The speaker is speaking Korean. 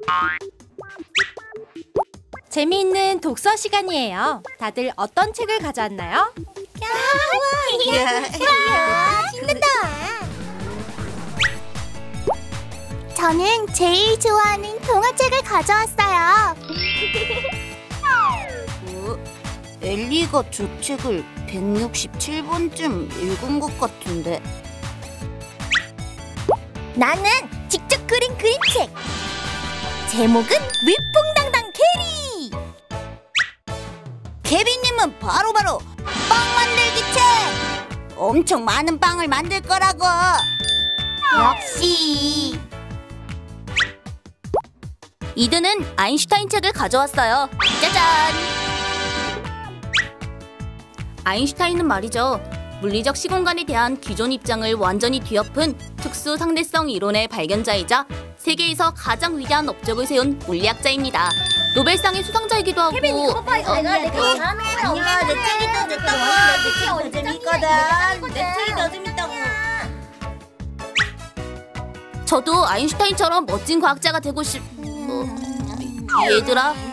재미있는 독서 시간이에요. 다들 어떤 책을 가져왔나요? 신난다. 저는 제일 좋아하는 동화책을 가져왔어요. 엘리가 저 책을 167번쯤 읽은 것 같은데. 나는 직접 그린 그림책. 제목은 위풍당당 캐리. 케빈님은 바로바로 빵 만들기 책! 엄청 많은 빵을 만들 거라고. 역시. 이드는 아인슈타인 책을 가져왔어요. 짜잔! 아인슈타인은 말이죠, 물리적 시공간에 대한 기존 입장을 완전히 뒤엎은 특수 상대성 이론의 발견자이자 세계에서 가장 위대한 업적을 세운 물리학자입니다. 노벨상의 수상자이기도 하고. 케빈 그거 봐. 내가 잘하는 거야. 아니야, 내 책이 더 재밌다고. 내 책이 더 재밌거든. 내 책이 더 재밌다고. 저도 아인슈타인처럼 멋진 과학자가 되고 싶... 얘들아,